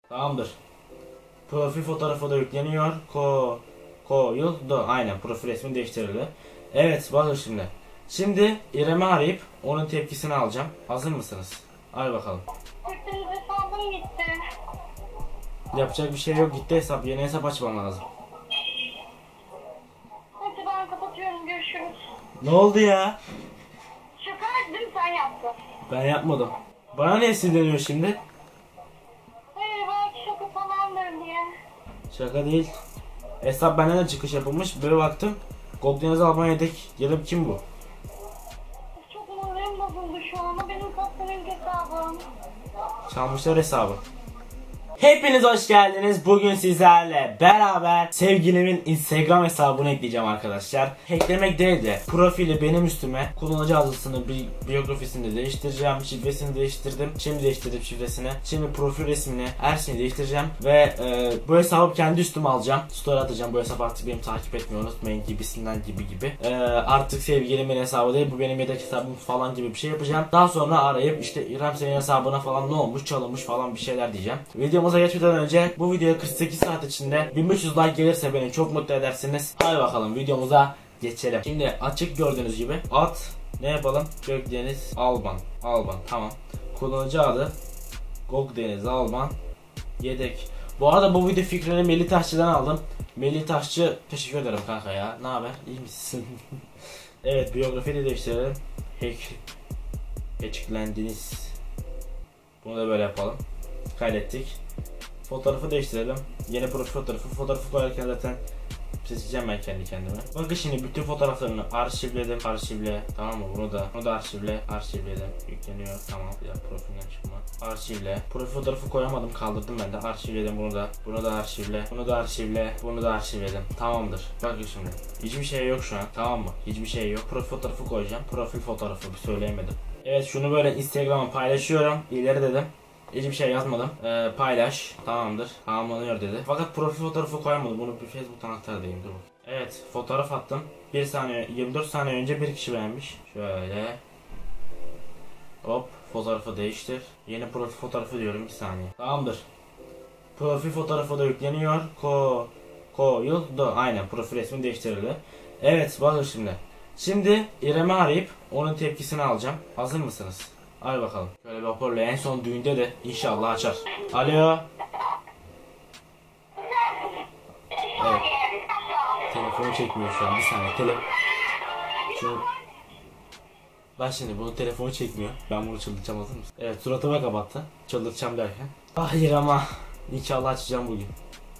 Tamamdır. Profil fotoğrafı da yükleniyor. Koyuldu. Aynen, profil resmi değiştirildi. Evet, bakın şimdi. Şimdi İrem'i arayıp onun tepkisini alacağım. Hazır mısınız? Hadi bakalım. Hesabım gitti. Yapacak bir şey yok, gitti hesap. Yeni hesap açmam lazım. Hadi ben kapatıyorum, görüşürüz. Ne oldu ya? Şaka ettim, sen yaptın. Ben yapmadım. Bana ne sinirleniyor şimdi? Hayır, belki şaka falandır diye. Şaka değil. Hesap benden de çıkış yapılmış. Böyle baktım. Goldeniz Almanya'daki yarım kim bu? Çok moralim bozuldu şu an. Benim kaptanın hesabım. Çalmışlar hesabı. Hepiniz hoş geldiniz. Bugün sizlerle beraber sevgilimin Instagram hesabını ekleyeceğim arkadaşlar. Hacklemek değil de profili benim üstüme, kullanıcı adresini, biyografisini değiştireceğim, şifresini değiştirdim. Şimdi değiştirdim şifresini. Şimdi profil resmini, her şeyi değiştireceğim ve bu hesabı kendi üstüme alacağım. Story atacağım. Bu hesap artık benim, takip etmeyi unutmayın gibisinden gibi. Artık sevgilimin hesabı değil, bu benim yedek hesabım falan gibi bir şey yapacağım. Daha sonra arayıp işte İrem senin hesabına falan ne olmuş, çalınmış falan bir şeyler diyeceğim. Videomuza geçmeden önce bu videoya 48 saat içinde 1500 like gelirse beni çok mutlu edersiniz. Hadi bakalım videomuza geçelim. Şimdi açık gördüğünüz gibi ne yapalım? Gökdeniz Alban. Tamam. Kullanıcı adı Gökdeniz Alban. Yedek. Bu arada bu video fikrini Melih Taşçı'dan aldım. Melih Taşçı, teşekkür ederim kanka ya. Ne haber? İyi misin? Evet, biyografiyi de değiştirelim. Hacklendiniz. Bunu da böyle yapalım. Kaydettik. Fotoğrafı değiştirelim. Yeni profil fotoğrafı koyarken zaten seçeceğim ben kendi kendime. Bakın şimdi bütün fotoğraflarını arşivledim. Tamam mı? Bunu da arşivledim. Yükleniyor. Tamam. Ya profilden çıkma. Arşivle. Profil fotoğrafı koyamadım. Kaldırdım ben de. Arşivledim bunu da. Bunu da arşivledim. Tamamdır. Bakın şimdi. Hiçbir şey yok şu an. Tamam mı? Hiçbir şey yok. Profil fotoğrafı koyacağım. Profil fotoğrafı söyleyemedim. Evet, şunu böyle Instagram'a paylaşıyorum. İleri dedim. Hiçbir şey yazmadım. Paylaş. Tamamdır. Tamamlanıyor dedi. Fakat profil fotoğrafı koyamadım. Bunu bir Facebook'tan aktarayım. Dur. Evet, fotoğraf attım. 24 saniye önce bir kişi beğenmiş. Şöyle. Hop, fotoğrafı değiştir. Yeni profil fotoğrafı diyorum, bir saniye. Tamamdır. Profil fotoğrafı da yükleniyor. Koyuldu. Aynen, profil resmi değiştirildi. Evet, bakın şimdi. Şimdi İrem'i arayıp onun tepkisini alacağım. Hazır mısınız? Hadi bakalım. Şöyle bir hoparlör, en son düğünde de inşallah açar. Alo. Evet. Telefonu çekmiyor şu an, bir saniye. Bak şimdi, bunun telefonu çekmiyor. Ben bunu çıldıracağım, hazır mısın? Evet, suratıma kapattı. Çıldıracağım derken. Hayır ama inşallah açacağım bugün.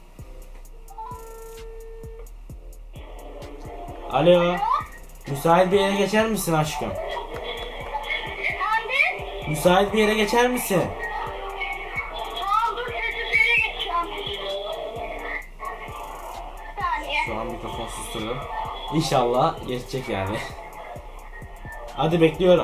Alo. Müsait bir yere geçer misin aşkım? Müsait bir yere geçer misin? Tamam, dur, sessiz yere geçeceğim. Bir saniye. Şu an mikrofon susturuyorum. İnşallah geçecek yani. Hadi bekliyorum.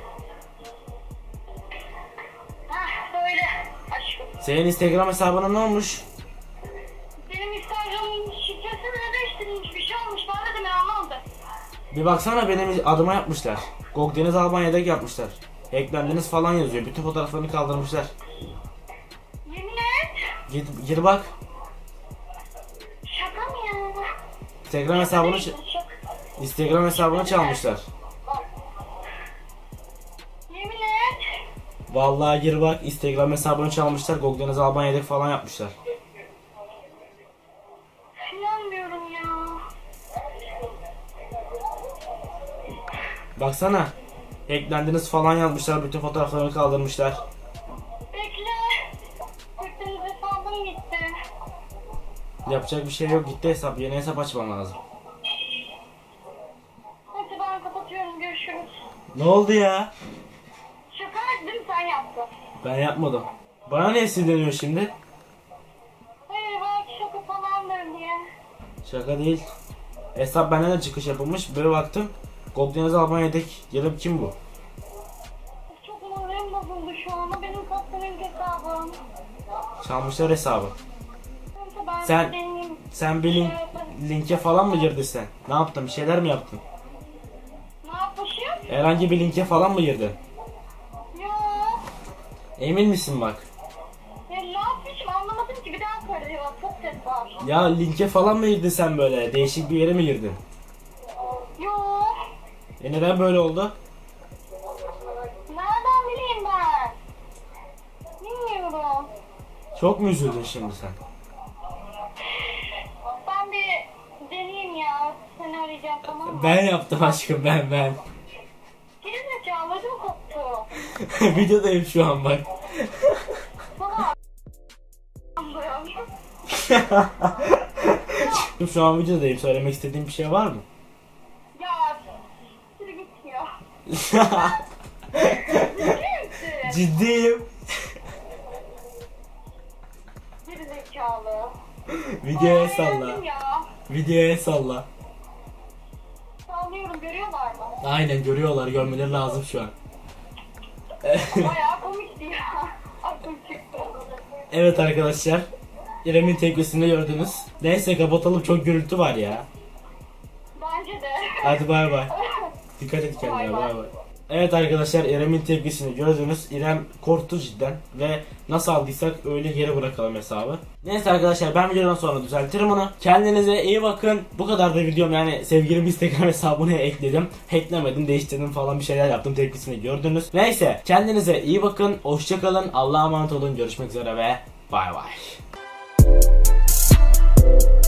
Böyle aşkım. Senin Instagram hesabına ne olmuş? Benim Instagram'ın şifresi bile değiştirilmiş, bir şey olmuş. Ben de demin anlamadım. Bir baksana, benim adıma yapmışlar. Gökdeniz Almanya'daki yapmışlar. Hacklendiniz falan yazıyor. Bütün fotoğraflarını kaldırmışlar. Yemin et. Gir bak. Şaka mı ya? Instagram hesabını çalmışlar. Yemin et. Vallahi gir bak, Instagram hesabını çalmışlar. Gökdeniz Almanya'daki falan yapmışlar. İnanmıyorum ya. Baksana. Hacklendiniz falan yazmışlar. Bütün fotoğraflarını kaldırmışlar. Bekle. Hepiniz hesabım gitti. Yapacak bir şey yok, gitti hesap. Yeni hesap açmam lazım. Hadi ben kapatıyorum, görüşürüz. Ne oldu ya? Şaka ettim, sen yaptın. Ben yapmadım. Bana ne sinirleniyor şimdi? Hayır, belki şaka falandır diye. Şaka değil. Hesap benden de çıkış yapılmış. Böyle baktım. Gökdeniz Almanya'daki yarım kim bu? Çok moralim bozuldu şu an. Benim kaptanın hesabım. Çalmışlar hesabı. Neyse, ben Sen bir linke falan mı girdin sen? Ne yaptın? Bir şeyler mi yaptın? Ne yapmışım? Herhangi bir linke falan mı girdin? Yok. Emin misin bak? Ya ne yapmışım anlamadım Ya linke falan mı girdin sen böyle? Değişik bir yere mi girdin? Yok. Neden böyle oldu? Nereden bileyim ben? Bilmiyorum. Çok mu üzüldün şimdi sen? Ben bir deneyeyim ya. Seni arayacağım, tamam mı? Ben yaptım aşkım, ben. Gerizekalı ödüm koptu. Videodayım şu an bak. Bana Şu an videodayım. Söylemek istediğin bir şey var mı? ya sürü gitmiyor. Ciddi misin? Ciddiyim. Gerizekalı. Videoya Ay, salla. öldüm ya. Videoya salla. Sallıyorum, görüyorlar mı? Aynen, görüyorlar. Görmeleri lazım şu an. Bayağı komikti ya. Aklım çıktı. Evet arkadaşlar. İrem'in tepkisini gördünüz. Neyse kapatalım, çok gürültü var ya. Bence de. Hadi bay bay. Dikkat et kendine, bay bay. Evet arkadaşlar, İrem'in tepkisini gördünüz. İrem korktu cidden ve nasıl aldıysak öyle geri bırakalım hesabı. Neyse arkadaşlar, ben videodan sonra düzeltirim onu. Kendinize iyi bakın. Bu kadar da videom, yani sevgili Instagram hesabını ekledim. Hacklemedim, değiştirdim falan, bir şeyler yaptım, tepkisini gördünüz. Neyse, kendinize iyi bakın. Hoşça kalın. Allah'a emanet olun. Görüşmek üzere ve bay bay.